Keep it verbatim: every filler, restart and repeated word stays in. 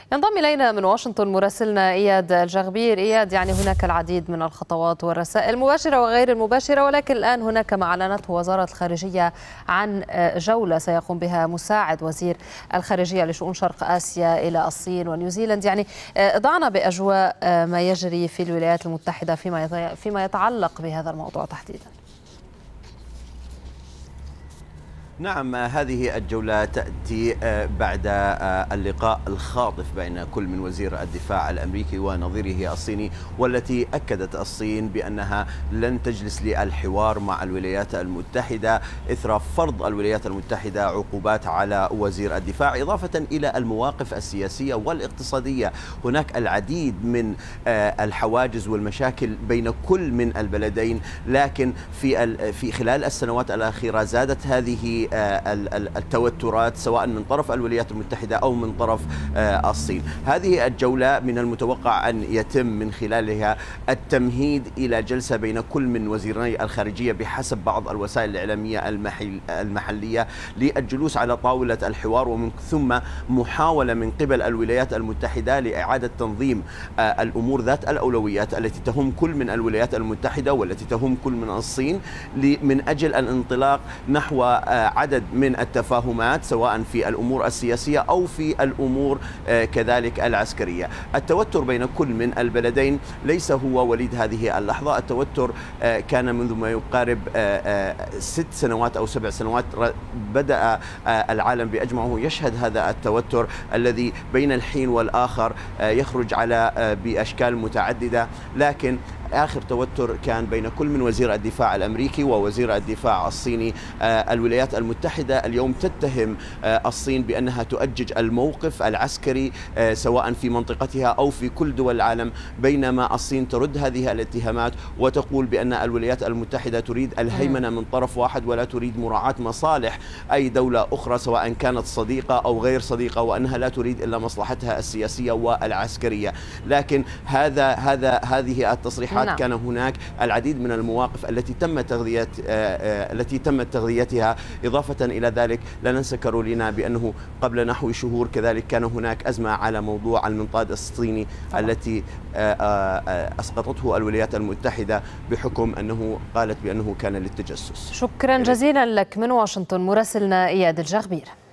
ينضم إلينا من واشنطن مراسلنا إياد الجغبير. إياد، يعني هناك العديد من الخطوات والرسائل المباشرة وغير المباشرة، ولكن الآن هناك ما أعلنته وزارة الخارجية عن جولة سيقوم بها مساعد وزير الخارجية لشؤون شرق آسيا إلى الصين ونيوزيلند. يعني ضعنا بأجواء ما يجري في الولايات المتحدة فيما فيما يتعلق بهذا الموضوع تحديدا. نعم، هذه الجولة تأتي بعد اللقاء الخاطف بين كل من وزير الدفاع الأمريكي ونظيره الصيني، والتي أكدت الصين بأنها لن تجلس للحوار مع الولايات المتحدة إثر فرض الولايات المتحدة عقوبات على وزير الدفاع، إضافة إلى المواقف السياسية والاقتصادية. هناك العديد من الحواجز والمشاكل بين كل من البلدين، لكن في في خلال السنوات الأخيرة زادت هذه التوترات سواء من طرف الولايات المتحدة أو من طرف الصين. هذه الجولة من المتوقع أن يتم من خلالها التمهيد إلى جلسة بين كل من وزيري الخارجية بحسب بعض الوسائل الإعلامية المحلية للجلوس على طاولة الحوار، ومن ثم محاولة من قبل الولايات المتحدة لإعادة تنظيم الأمور ذات الأولويات التي تهم كل من الولايات المتحدة والتي تهم كل من الصين، من أجل الانطلاق نحو عدد من التفاهمات سواء في الأمور السياسية أو في الأمور كذلك العسكرية. التوتر بين كل من البلدين ليس هو وليد هذه اللحظة، التوتر كان منذ ما يقارب ست سنوات أو سبع سنوات بدأ العالم بأجمعه يشهد هذا التوتر الذي بين الحين والآخر يخرج على بأشكال متعددة، لكن آخر توتر كان بين كل من وزير الدفاع الأمريكي ووزير الدفاع الصيني. الولايات المتحدة اليوم تتهم الصين بأنها تؤجج الموقف العسكري سواء في منطقتها أو في كل دول العالم، بينما الصين ترد هذه الاتهامات وتقول بأن الولايات المتحدة تريد الهيمنة من طرف واحد ولا تريد مراعاة مصالح أي دولة أخرى سواء كانت صديقة أو غير صديقة، وأنها لا تريد إلا مصلحتها السياسية والعسكرية. لكن هذا هذا هذه التصريحات كان هناك العديد من المواقف التي تم تغذية التي تمت تغذيتها. إضافة إلى ذلك لا ننسى كارولينا بأنه قبل نحو شهور كذلك كان هناك أزمة على موضوع المنطاد الصيني التي أسقطته الولايات المتحدة بحكم أنه قالت بأنه كان للتجسس. شكرا جزيلا لك من واشنطن مراسلنا إياد الجغبير.